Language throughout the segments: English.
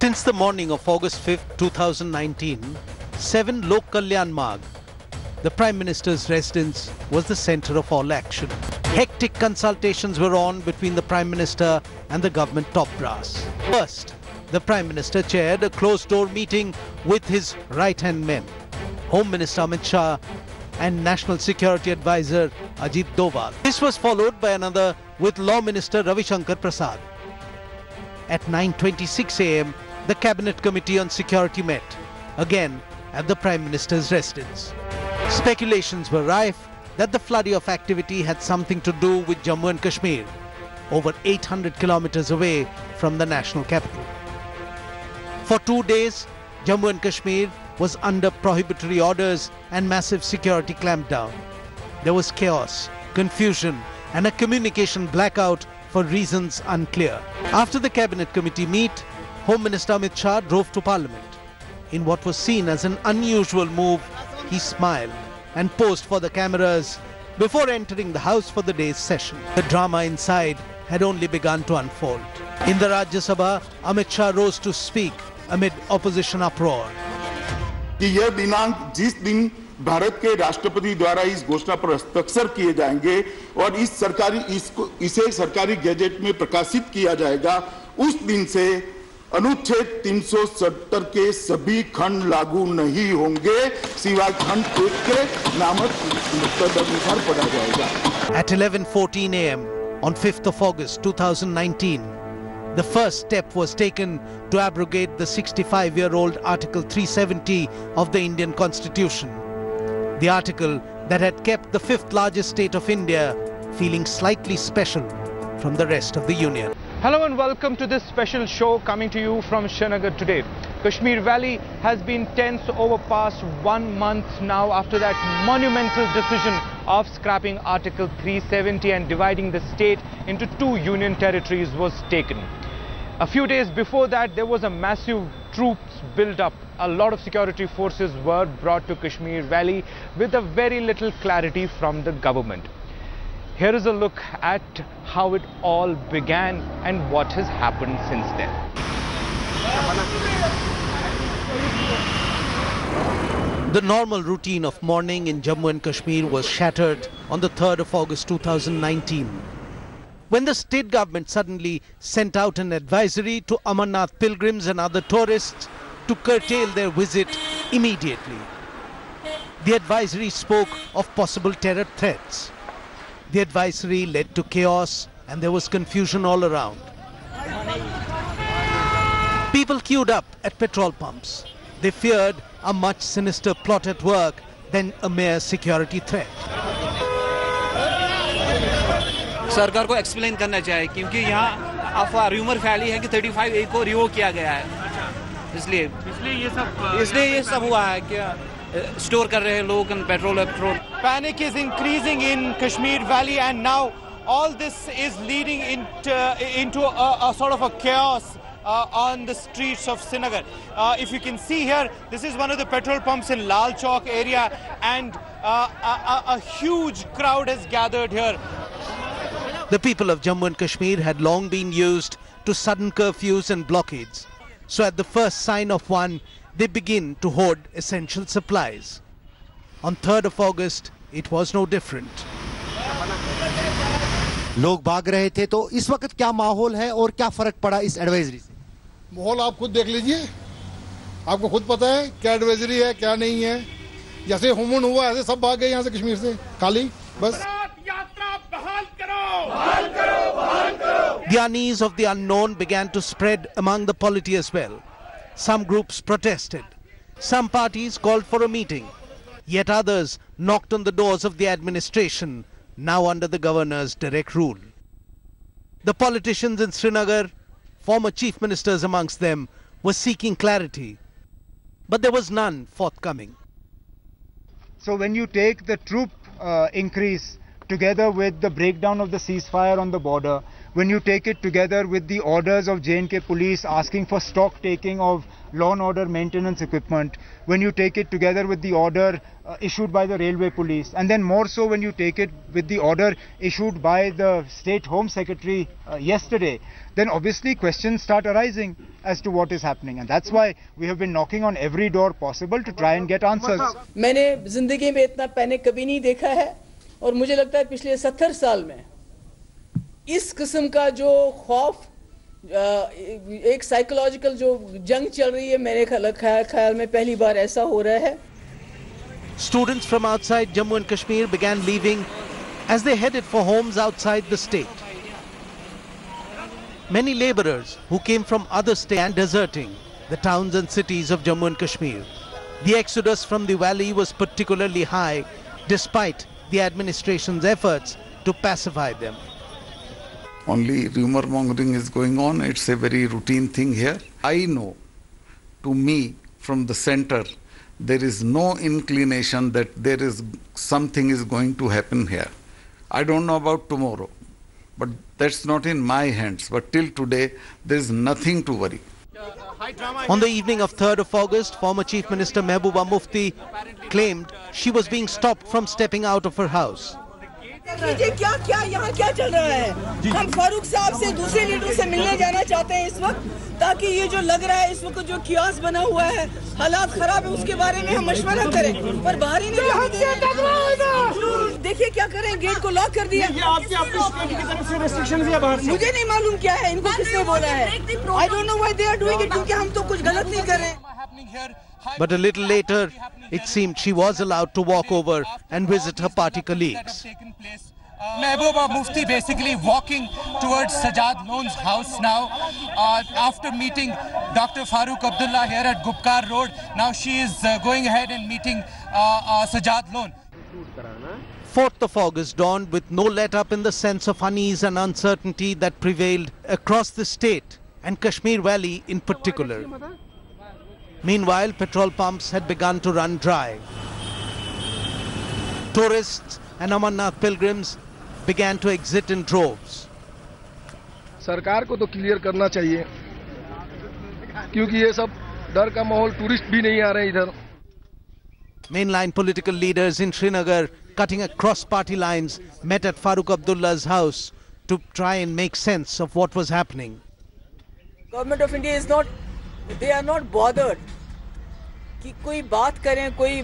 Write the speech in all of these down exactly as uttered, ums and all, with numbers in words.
Since the morning of August fifth, two thousand nineteen, seven Lok Kalyan Marg, the Prime Minister's residence, was the centre of all action. Hectic consultations were on between the Prime Minister and the government top brass. First, the Prime Minister chaired a closed-door meeting with his right-hand men, Home Minister Amit Shah and National Security Advisor Ajit Doval. This was followed by another with Law Minister Ravi Shankar Prasad. At nine twenty-six a m, the Cabinet Committee on Security met, again at the Prime Minister's residence. Speculations were rife that the flurry of activity had something to do with Jammu and Kashmir, over eight hundred kilometers away from the national capital. For two days, Jammu and Kashmir was under prohibitory orders and massive security clampdown. There was chaos, confusion and a communication blackout for reasons unclear. After the Cabinet Committee meet, Home Minister Amit Shah drove to Parliament. In what was seen as an unusual move, he smiled and posed for the cameras before entering the House for the day's session. The drama inside had only begun to unfold. In the Rajya Sabha, Amit Shah rose to speak amid opposition uproar. कि यह दिनांक जिस दिन भारत के राष्ट्रपति द्वारा इस घोषणा पर हस्ताक्षर किए जाएंगे और इस सरकारी इसको इसे सरकारी गैजेट में प्रकाशित किया जाएगा, उस दिन से अनुच्छेद तीन सौ सत्तर के सभी खंड लागू नहीं होंगे, सिवाय खंड एक के नामक तदनुसार पढ़ा जाएगा. At eleven fourteen a m on fifth of August two thousand nineteen, the first step was taken to abrogate the sixty-five-year-old Article three seventy of the Indian Constitution, the article that had kept the fifth largest state of India feeling slightly special from the rest of the Union. Hello and welcome to this special show coming to you from Srinagar today. Kashmir Valley has been tense over past one month now after that monumental decision of scrapping Article three seventy and dividing the state into two union territories was taken. A few days before that, there was a massive troops build-up. A lot of security forces were brought to Kashmir Valley with a very little clarity from the government. Here is a look at how it all began and what has happened since then. The normal routine of mourning in Jammu and Kashmir was shattered on the third of August two thousand nineteen, when the state government suddenly sent out an advisory to Amarnath pilgrims and other tourists to curtail their visit immediately. The advisory spoke of possible terror threats. The advisory led to chaos and there was confusion all around. People queued up at petrol pumps. They feared a much sinister plot at work than a mere security threat. सरकार को explain करना चाहिए क्योंकि यहाँ अफवाह rumour फैली है कि पैंतीस ए को रिवोक किया गया है, इसलिए इसलिए ये सब इसलिए ये सब हुआ है कि स्टोर कर रहे हैं लोग petrol petrol. Panic is increasing in Kashmir Valley and now all this is leading into, into a, a sort of a chaos uh, on the streets of Srinagar. Uh, if you can see here, this is one of the petrol pumps in Lal Chowk area and uh, a, a, a huge crowd has gathered here. The people of Jammu and Kashmir had long been used to sudden curfews and blockades. So at the first sign of one, they begin to hoard essential supplies. On third of August, it was no different. लोग भाग रहे थे, तो इस वक्त क्या माहौल है और क्या फर्क पड़ा इस एडवाइजरी से? माहौल आप खुद देख लीजिए, आपको खुद पता है क्या एडवाइजरी है क्या नहीं है. जैसे हुमन हुआ ऐसे सब भाग गए यहाँ से कश्मीर से, खाली बस. The unease of the unknown began to spread among the polity as well. Some groups protested. Some parties called for a meeting. Yet others knocked on the doors of the administration, now under the governor's direct rule. The politicians in Srinagar, former chief ministers amongst them, were seeking clarity. But there was none forthcoming. So when you take the troop uh, increase together with the breakdown of the ceasefire on the border, when you take it together with the orders of J and K police asking for stock taking of law and order maintenance equipment, when you take it together with the order uh, issued by the railway police, and then more so when you take it with the order issued by the state home secretary uh, yesterday, then obviously questions start arising as to what is happening, and that's why we have been knocking on every door possible to try and get answers. मैंने जिंदगी में इतना panic कभी नहीं देखा है, और मुझे लगता है पिछले सत्तर साल में इस किस्म का जो खौफ, एक साइकोलॉजिकल जो जंग चल रही है, मेरे ख्याल में पहली बार ऐसा हो रहा है. Students from outside Jammu and Kashmir began leaving as they headed for homes outside the state. Many laborers who came from other states began deserting the towns and cities of Jammu and Kashmir. The exodus from the valley was particularly high despite the administration's efforts to pacify them. Only rumor mongering is going on. It's a very routine thing here. I know, to me, from the center, there is no inclination that there is something is going to happen here. I don't know about tomorrow, but that's not in my hands. But till today, there is nothing to worry. On the evening of third of August, former Chief Minister Mehbooba Mufti claimed she was being stopped from stepping out of her house. देखिए क्या क्या यहाँ क्या चल रहा है. हम फारूक साहब से, दूसरे लीडर से मिलने जाना चाहते हैं इस वक्त, ताकि ये जो लग रहा है इस वक्त जो कियास बना हुआ है, हालात खराब है, उसके बारे में हम मशवरा करें, पर बाहर ही नहीं आने दे रहे. देखिए क्या करें, गेट को लॉक कर दिया. मुझे नहीं मालूम क्या है, इनको किसने बोला है. I don't know why they are doing it, क्योंकि हम तो कुछ गलत नहीं कर रहे. But a little later, it seemed she was allowed to walk over and visit her party colleagues. Mehbooba Mufti basically walking towards Sajad Loan's house now uh, after meeting Doctor Farooq Abdullah here at Gupkar Road. Now she is uh, going ahead and meeting uh, uh, Sajad Loan. fourth of August dawned with no let-up in the sense of unease and uncertainty that prevailed across the state and Kashmir Valley in particular. Meanwhile, petrol pumps had begun to run dry. Tourists and Amarnath pilgrims began to exit in droves. सरकार को तो clear करना चाहिए, क्योंकि ये सब डर का माहौल, टूरिस्ट भी नहीं आ रहे इधर. Mainline political leaders in Srinagar, cutting across party lines, met at Farooq Abdullah's house to try and make sense of what was happening. Government of India is not, they are not bothered कि कोई बात करें, कोई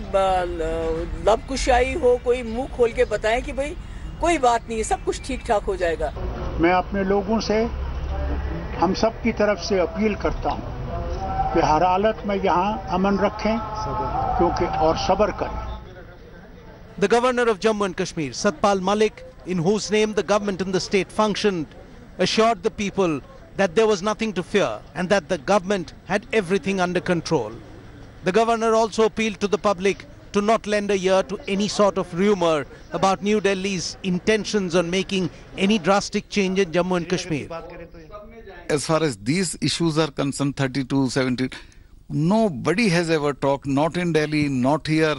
लबकुशाई हो, कोई मुंह खोल के बताएं कि भाई कोई बात नहीं है, सब कुछ ठीक ठाक हो जाएगा. मैं अपने लोगों से, हम सब की तरफ से अपील करता हूं कि हर हालत में यहां अमन रखें, क्योंकि और सब्र करें. The governor of Jammu and Kashmir, Satpal Malik, in whose name the government in the state functioned, assured the people that there was nothing to fear and that the government had everything under control. The governor also appealed to the public to not lend a ear to any sort of rumor about New Delhi's intentions on making any drastic change in Jammu and Kashmir. As far as these issues are concerned, thirty-two, seventy, nobody has ever talked, not in Delhi, not here.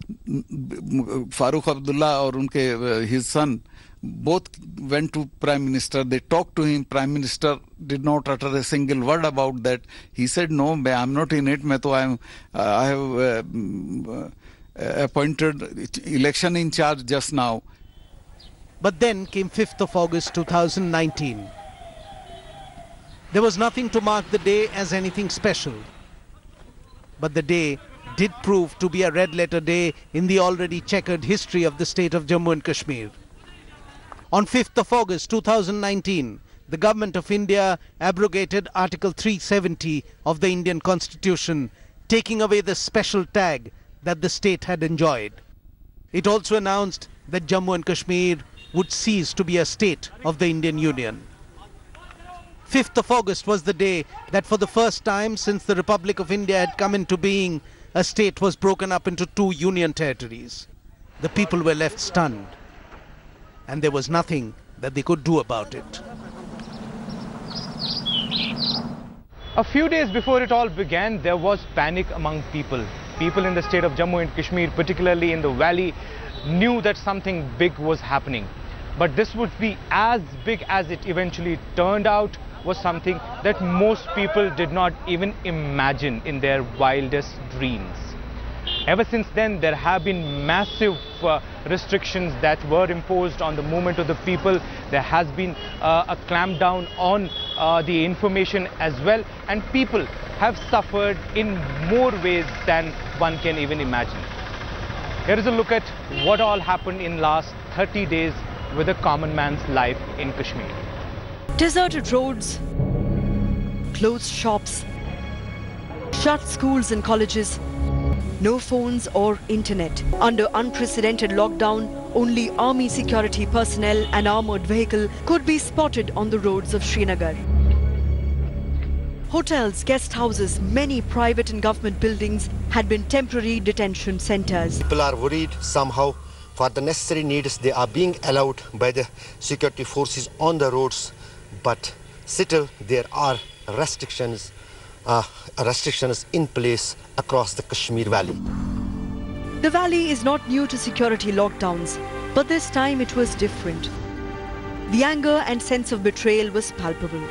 Farooq Abdullah or unke, his son, both went to Prime Minister, they talked to him. Prime Minister did not utter a single word about that. He said, no, I'm not in it. I, am, uh, I have uh, appointed election in charge just now. But then came fifth of August two thousand nineteen. There was nothing to mark the day as anything special. But the day did prove to be a red letter day in the already checkered history of the state of Jammu and Kashmir. On fifth of August two thousand nineteen, the government of India abrogated Article three seventy of the Indian Constitution, taking away the special tag that the state had enjoyed. It also announced that Jammu and Kashmir would cease to be a state of the Indian Union. fifth of August was the day that for the first time since the Republic of India had come into being, a state was broken up into two union territories. The people were left stunned, and there was nothing that they could do about it. A few days before it all began, there was panic among people. People in the state of Jammu and Kashmir, particularly in the valley, knew that something big was happening. But this would be as big as it eventually turned out was something that most people did not even imagine in their wildest dreams. Ever since then, there have been massive uh, restrictions that were imposed on the movement of the people. There has been uh, a clampdown on uh, the information as well, and people have suffered in more ways than one can even imagine. Here is a look at what all happened in last thirty days with a common man's life in Kashmir. Deserted roads, closed shops, shut schools and colleges, no phones or internet. Under unprecedented lockdown, only army security personnel and armored vehicle could be spotted on the roads of Srinagar. Hotels, guest houses, many private and government buildings had been temporary detention centers. People are worried somehow. For the necessary needs, they are being allowed by the security forces on the roads, but still there are restrictions Uh, restrictions in place across the Kashmir Valley. The valley is not new to security lockdowns, but this time it was different. The anger and sense of betrayal was palpable.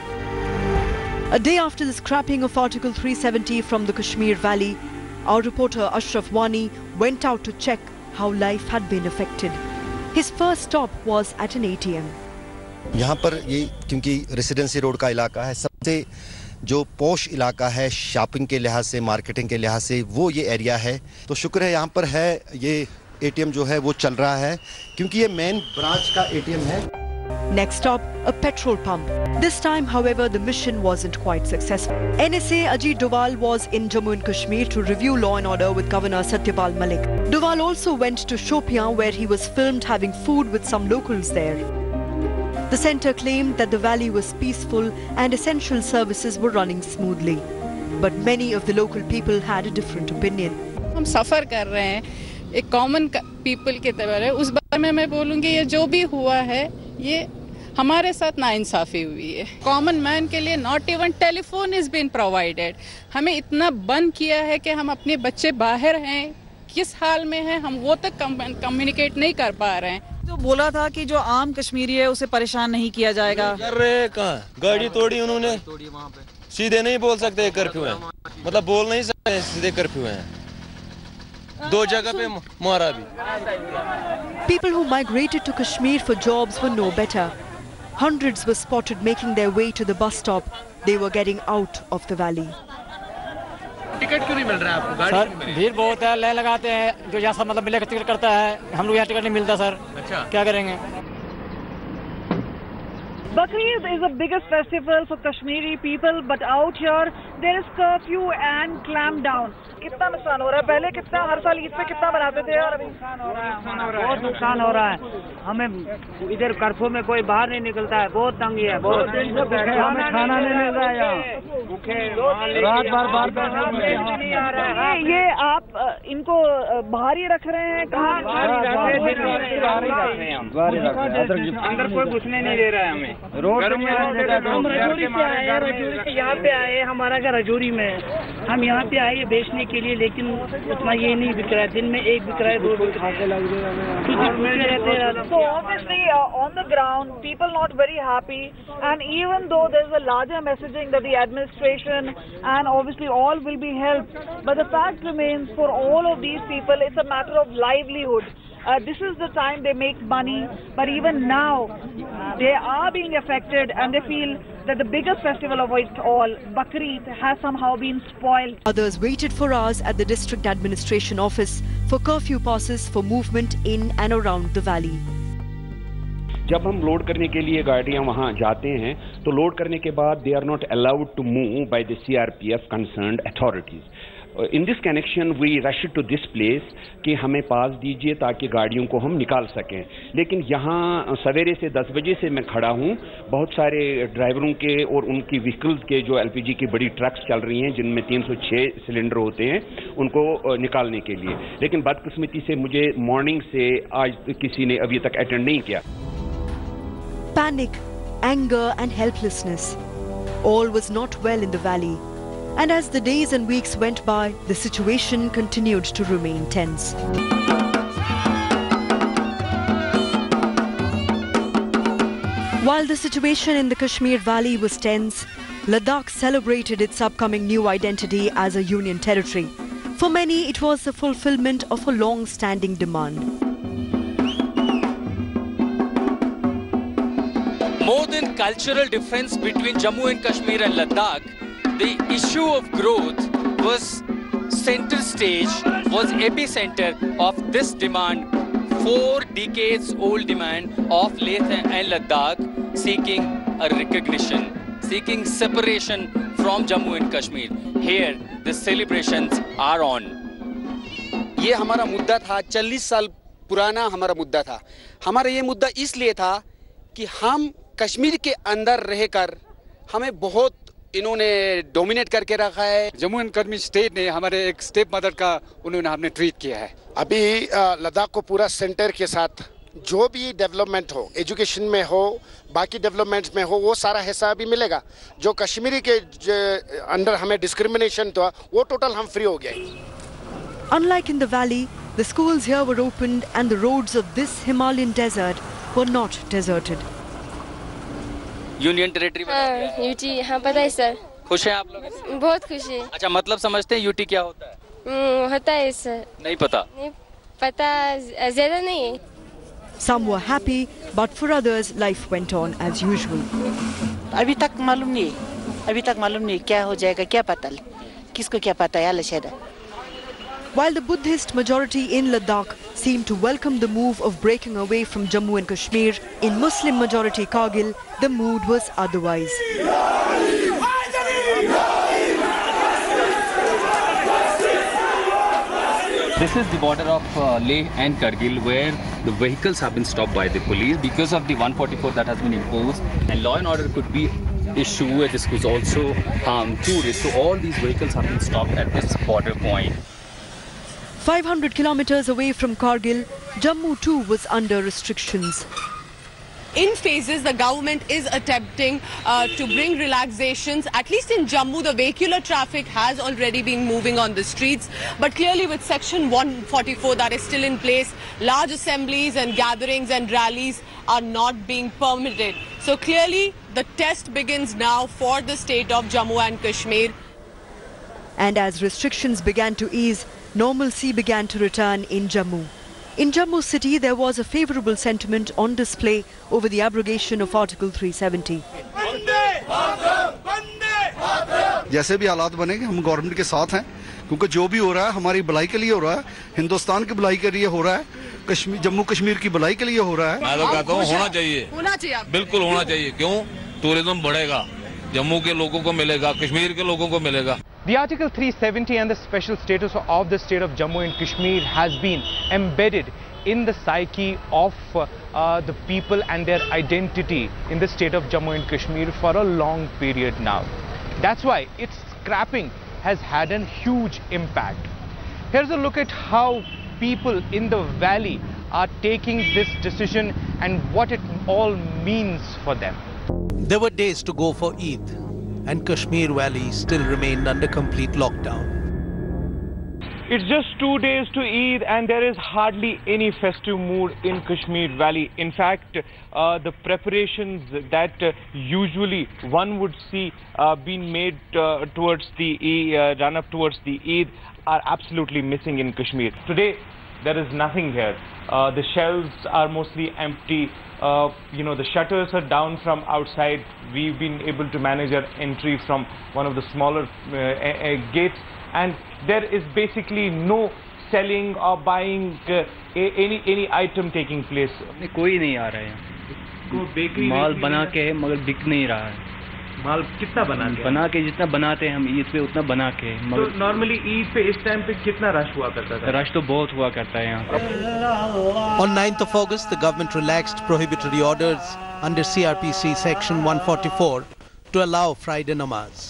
A day after the scrapping of Article three seventy from the Kashmir Valley, our reporter Ashraf Wani went out to check how life had been affected. His first stop was at an A T M. यहाँ पर ये क्योंकि residency road का इलाका है, सबसे जो posh इलाका है शॉपिंग के लिहाज से, मार्केटिंग के लिहाज से, वो ये एरिया है। तो शुक्र है यहाँ पर है ये एटीएम जो है वो चल रहा है, क्योंकि ये मेन ब्रांच का एटीएम है। Next stop, a petrol pump. This time, however, the mission wasn't quite successful. N S A Ajit Doval was in Jammu and Kashmir to review law and order with Governor Satyapal Malik. Doval also went to Shopian, where he was filmed having food with some locals there. The centre claimed that the valley was peaceful and essential services were running smoothly. But many of the local people had a different opinion. हम सफ़र कर रहे हैं एक common people के तरह, उस बारे में मैं बोलूँगी ये जो भी हुआ है ये हमारे साथ नाइंसाफ़ी हुई है। कॉमन मैन के लिए not even telephone is been provided. हमें इतना बंद किया है कि हम अपने बच्चे बाहर हैं, किस हाल में हैं, हम वो तक कम्युनिकेट नहीं कर पा रहे हैं। जो बोला था कि जो आम कश्मीरी है उसे परेशान नहीं किया जाएगा, कर रहे कहाँ, गाड़ी तोड़ी उन्होंने, सीधे नहीं बोल सकते कर्फ्यू है, मतलब बोल नहीं सकते सीधे कर्फ्यू है, दो जगह पे मारा भी। People who migrated to Kashmir for jobs were no better. Hundreds were spotted making their way to the bus stop. They were getting out of the valley. Ticket क्यों नहीं मिल रहा है आपको? गाड़ी सर भीड़ बहुत है, लाइन लगाते हैं, जो यहाँ सब मतलब मिलेगा टिकट करता है, हम लोग यहाँ टिकट नहीं मिलता सर। अच्छा, क्या करेंगे? Bakrid is the biggest festival for Kashmiri people, but out here there is curfew and clampdown. कितना नुकसान हो रहा है? पहले कितना हर साल ईद पे कितना बनाते थे और अभी बहुत नुकसान हो रहा है। हमें इधर कर्फ्यू में कोई बाहर नहीं निकलता है, बहुत तंगी है, बहुत हमें खाना नहीं मिल रहा है यहाँ, भूखे रात भर बाहर नहीं आ रहा है। ये आप इनको बाहर ही रख रहे हैं? कहाँ अंदर कोई घुसने नहीं दे रहा है हमें। रोड यहाँ पे आए, हमारा घर रजौरी में, हम यहाँ पे आए बेचने के लिए, लेकिन उतना ये नहीं बिक रहा है, दिन में एक बिक रहा है, दो बिक रहा है। So obviously uh, on the ground people not very happy, and even though there's a larger messaging that the administration and obviously all will be helped, but the fact remains for all of these people it's a matter of livelihood. Uh, this is the time they make money, but even now they are being affected and they feel that the biggest festival of it all, Bakrid, has somehow been spoiled. Others waited for hours at the district administration office for curfew passes for movement in and around the valley. जब हम load करने के लिए गाड़ियां वहां जाते हैं तो लोड करने के बाद they are not allowed to move by the CRPF concerned authorities. In this connection we rush to this place कि हमें पास दीजिए ताकि गाड़ियों को हम निकाल सकें. लेकिन यहाँ सवेरे से दस बजे से मैं खड़ा हूँ, बहुत सारे ड्राइवरों के और उनकी व्हीकल्स के जो एलपीजी की बड़ी ट्रक्स चल रही हैं जिनमें तीन सौ छः सिलेंडर होते हैं उनको निकालने के लिए. लेकिन बदकिस्मती से मुझे मॉर्निंग से आज किसी ने अभी तक अटेंड नहीं किया. Panic, anger and helplessness. All was not well in the valley. And as the days and weeks went by, the situation continued to remain tense. While the situation in the Kashmir Valley was tense, Ladakh celebrated its upcoming new identity as a union territory. For many, it was the fulfillment of a long-standing demand. More than cultural difference between Jammu and Kashmir and Ladakh, the issue of growth was center stage, was epicenter of this demand, four decades old demand of Leh and Ladakh seeking a recognition, seeking separation from Jammu and Kashmir. Here, the celebrations are on. ये हमारा मुद्दा था, चालीस साल पुराना हमारा मुद्दा था. हमारा ये मुद्दा इसलिए था कि हम कश्मीर के अंदर रहकर हमें बहुत इन्होंने डोमिनेट करके रखा है. जम्मू एंड कश्मीर स्टेट ने हमारे एक स्टेप मदर का उन्होंने हमने ट्रीट किया है. अभी लद्दाख को पूरा सेंटर के साथ जो भी डेवलपमेंट हो, एजुकेशन में हो, बाकी डेवलपमेंट्स में हो, वो सारा हिस्सा अभी मिलेगा. जो कश्मीरी के अंडर हमें डिस्क्रिमिनेशन था, वो टोटल हम फ्री हो गए. Unlike in the valley, the schools here were opened and the roads of this Himalayan desert were not deserted. Union territory बना दिया है. यूटी, हाँ पता है सर. खुश हैं आप लोग? बहुत खुश है. अच्छा, मतलब समझते हैं यूटी क्या होता है? हम्म, होता है सर. नहीं पता? नहीं पता, ज़्यादा नहीं है. Some were happy, but for others, life went on as usual. अभी तक मालूम नहीं, अभी तक मालूम नहीं क्या हो जाएगा, क्या पता, किसको क्या पता है, अल्लाह शायद. While the Buddhist majority in Ladakh seemed to welcome the move of breaking away from Jammu and Kashmir, in Muslim majority Kargil, the mood was otherwise. This is the border of uh, Leh and Kargil, where the vehicles have been stopped by the police because of the one forty-four that has been imposed, and law and order could be issue. This could also harm tourists. So all these vehicles have been stopped at this border point. five hundred kilometers away from Kargil, Jammu too was under restrictions. In phases, the government is attempting uh, to bring relaxations. At least in Jammu, the vehicular traffic has already been moving on the streets. But clearly with Section one forty-four that is still in place, large assemblies and gatherings and rallies are not being permitted. So clearly the test begins now for the state of Jammu and Kashmir. And as restrictions began to ease, normalcy began to return in Jammu. In Jammu city, there was a favourable sentiment on display over the abrogation of Article three seventy. जैसे भी हालात बनेंगे, हम government के साथ हैं, क्योंकि जो भी हो रहा है हमारी भलाई के लिए हो रहा है, हिंदुस्तान की भलाई के लिए हो रहा है, कश्मीर जम्मू कश्मीर की भलाई के लिए हो रहा है. मैं तो कहता हूँ होना चाहिए, होना चाहिए, बिल्कुल होना चाहिए. क्यों? टूरिज्म बढ़ेगा, जम्मू के लोगों को मिलेगा, कश्मीर के लोगों को मिलेगा. The Article three seventy and the special status of the state of Jammu and Kashmir has been embedded in the psyche of uh, uh, the people and their identity in the state of Jammu and Kashmir for a long period now. That's why its scrapping has had a huge impact. Here's a look at how people in the valley are taking this decision and what it all means for them. There were days to go for Eid, and Kashmir Valley still remained under complete lockdown. It's just two days to Eid and there is hardly any festive mood in Kashmir Valley. In fact, uh, the preparations that uh, usually one would see uh, being made uh, towards the uh, run up towards the Eid are absolutely missing in Kashmir. Today, there is nothing here. Uh, the shelves are mostly empty. Uh, you know, the shutters are down from outside. We've been able to manage our entry from one of the smaller uh, uh, gates, and there is basically no selling or buying uh, any any item taking place. कोई नहीं आ रहा है. माल बना के है मगर बिक नहीं रहा है. माल कितना बना के? बना के जितना बनाते हैं हम ईद पे उतना बना के. तो नॉर्मली ईद पे इस टाइम पे कितना रश हुआ करता था? रश तो बहुत हुआ करता है यहाँ पे. On ninth of August, the government relaxed prohibitory orders under C R P C Section one forty-four to allow Friday namaz.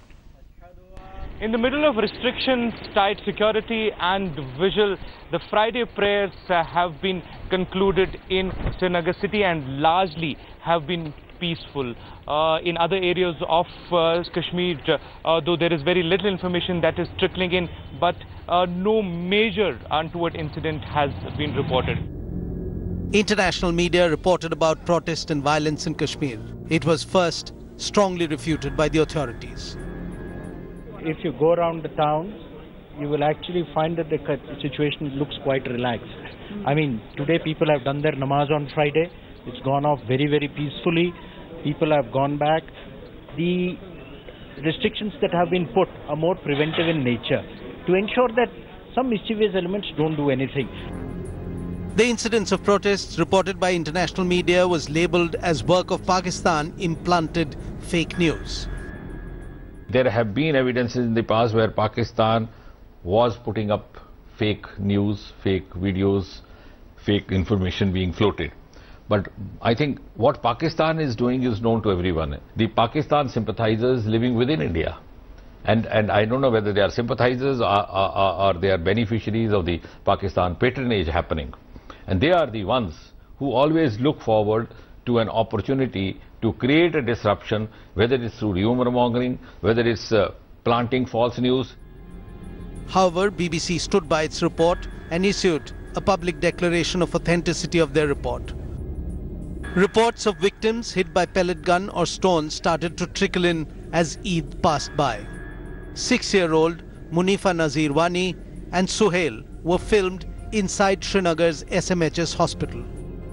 In the middle of restrictions, tight security and vigil, the Friday prayers uh, have been concluded in Srinagar city and largely have been peaceful. Uh, in other areas of uh, Kashmir, uh, though there is very little information that is trickling in, but uh, no major untoward incident has been reported. International media reported about protest and violence in Kashmir. It was first strongly refuted by the authorities. If you go around the town, you will actually find that the situation looks quite relaxed. I mean, today people have done their namaz on Friday. It's gone off very, very peacefully. People have gone back. The restrictions that have been put are more preventive in nature to ensure that some mischievous elements don't do anything. The incidents of protests reported by international media was labelled as work of Pakistan implanted fake news. There have been evidences in the past where Pakistan was putting up fake news, fake videos, fake information being floated. But I think what Pakistan is doing is known to everyone. The Pakistan sympathizers living within India. And, and I don't know whether they are sympathizers or, or, or they are beneficiaries of the Pakistan patronage happening. And they are the ones who always look forward to an opportunity to create a disruption, whether it's through rumor mongering, whether it's uh, planting false news. However, B B C stood by its report and issued a public declaration of authenticity of their report. Reports of victims hit by pellet gun or stones started to trickle in as Eid passed by. Six-year-old Munifa Nazirwani and Suhail were filmed inside Srinagar's S M H S hospital.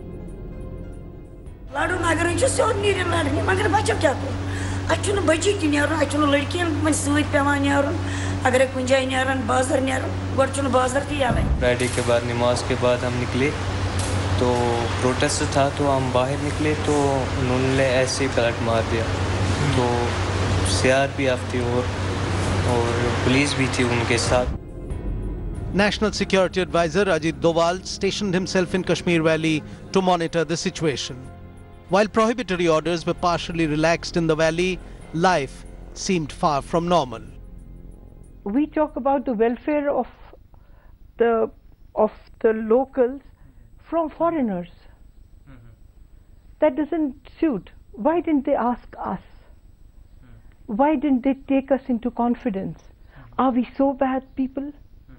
Friday के बाद नमाज के बाद हम निकले तो protest था तो हम बाहर निकले तो उन्होंने ऐसे ही पलट मार दिया तो सीआरपीएफ थी और और पुलिस भी थी उनके साथ. National Security Advisor Ajit Doval stationed himself in Kashmir Valley to monitor the situation. While prohibitory orders were partially relaxed in the valley, life seemed far from normal. We talk about the welfare of the of the locals from foreigners. Mm-hmm. That doesn't suit. Why didn't they ask us? Mm-hmm. Why didn't they take us into confidence? Mm-hmm. Are we so bad people?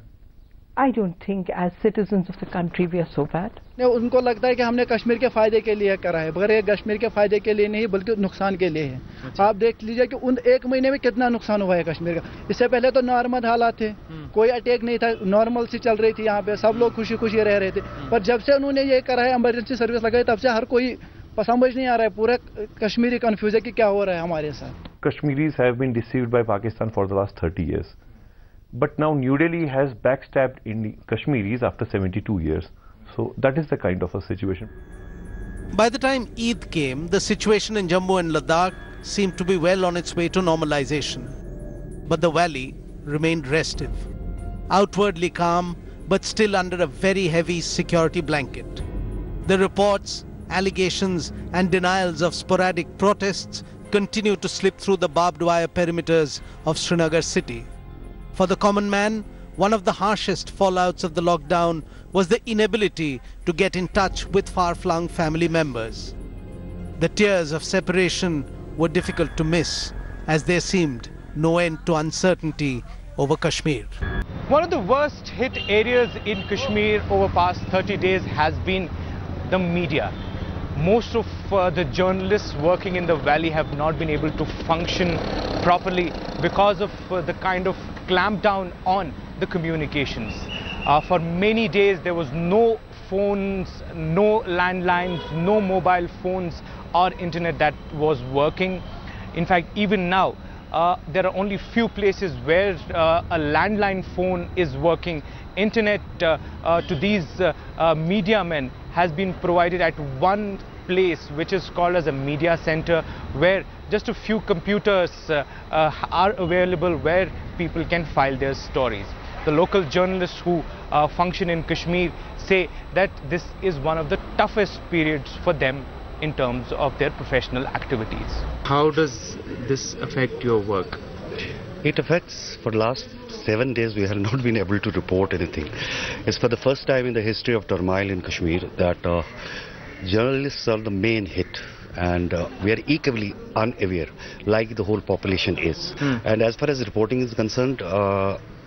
I don't think as citizens of the country we are so bad. उनको लगता है कि हमने कश्मीर के फायदे के लिए करा है, मगर ये कश्मीर के फायदे के लिए नहीं बल्कि नुकसान के लिए है. अच्छा। आप देख लीजिए कि उन एक महीने में कितना नुकसान हुआ है कश्मीर का. इससे पहले तो नॉर्मल हालात थे, कोई अटैक नहीं था, नॉर्मल सी चल रही थी यहाँ पे, सब लोग खुशी खुशी रह रहे थे. पर जब से उन्होंने ये करा है, इमरजेंसी सर्विस लगाई, तब से हर कोई समझ नहीं आ रहा है, पूरे कश्मीरी कंफ्यूज है कि क्या हो रहा है हमारे साथ. Kashmiris have been deceived by Pakistan for the last thirty years. But now New Delhi has backstabbed in Kashmiris after seventy-two years. So that is the kind of a situation. By the time Eid came, the situation in Jammu and Ladakh seemed to be well on its way to normalization. But the valley remained restive, outwardly calm, but still under a very heavy security blanket. The reports, allegations and denials of sporadic protests continued to slip through the barbed wire perimeters of Srinagar city. For the common man, one of the harshest fallouts of the lockdown was the inability to get in touch with far-flung family members. The tears of separation were difficult to miss, as there seemed no end to uncertainty over Kashmir. One of the worst hit areas in Kashmir over past thirty days has been the media. Most of uh, the journalists working in the valley have not been able to function properly because of uh, the kind of clampdown on the communications. Uh, for many days there was no phones, no landlines, no mobile phones or internet that was working. In fact, even now uh, there are only few places where uh, a landline phone is working. Internet uh, uh, to these uh, uh, media men has been provided at one place, which is called as a media center, where just a few computers uh, uh, are available where people can file their stories. The local journalists who uh, function in Kashmir say that this is one of the toughest periods for them in terms of their professional activities. How does this affect your work? It affects, for the last seven days we have not been able to report anything. It's for the first time in the history of turmoil in Kashmir that uh, journalists are the main hit, and uh, we are equally unaware like the whole population is. Hmm. And as far as reporting is concerned, uh,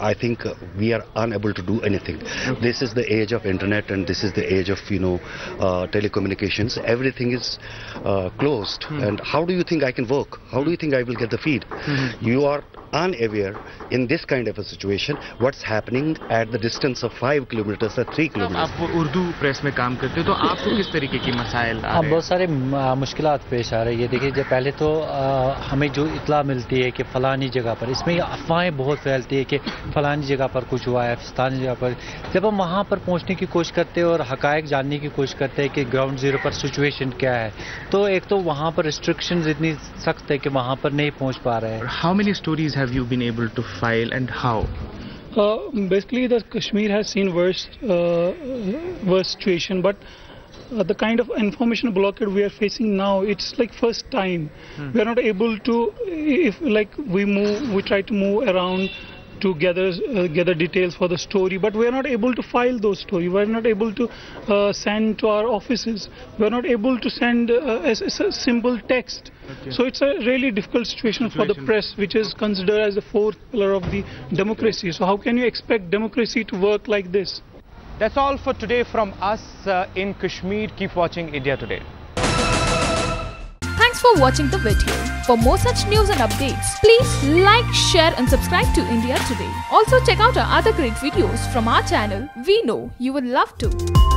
I think uh, we are unable to do anything. Okay. This is the age of internet, and this is the age of, you know, uh, telecommunications. Everything is uh, closed. Hmm. And how do you think I can work? How do you think I will get the feed? Hmm. You are unaware in this kind of a situation what's happening at the distance of five kilometers or three kilometers. आप Urdu press में काम करते हो तो आपको किस तरीके की मसाइल आ रहे हैं? बहुत सारे मुश्किलात पेश आ रही है। देखिए, जब पहले तो आ, हमें जो इत्ला मिलती है कि फलानी जगह पर, इसमें अफवाहें बहुत फैलती है कि फलानी जगह पर कुछ हुआ है, फलानी जगह पर। जब हम वहाँ पर पहुँचने की कोशिश करते हैं और हकायक जानने की कोशिश करते हैं कि ग्राउंड जीरो पर सिचुएशन क्या है, तो एक तो वहाँ पर रिस्ट्रिक्शंस इतनी सख्त है कि वहाँ पर नहीं पहुँच पा रहे हैं। How many stories have you been able to file and how? Uh, basically, the Kashmir has seen worse, uh, worse situation, but uh, the kind of information blockade we are facing now, it's like first time. Hmm. We are not able to, if like we move, we try to move around to gather uh, gather details for the story, but we are not able to file those stories. We are not able to uh, send to our offices. We are not able to send uh, a, a simple text. Okay. So it's a really difficult situation, situation for the press, which is considered as the fourth pillar of the democracy. So how can you expect democracy to work like this? That's all for today from us uh, in Kashmir. Keep watching India Today. Thanks for watching the video. For more such news and updates, please like, share and subscribe to India Today. Also check out our other great videos from our channel. We know you will love to.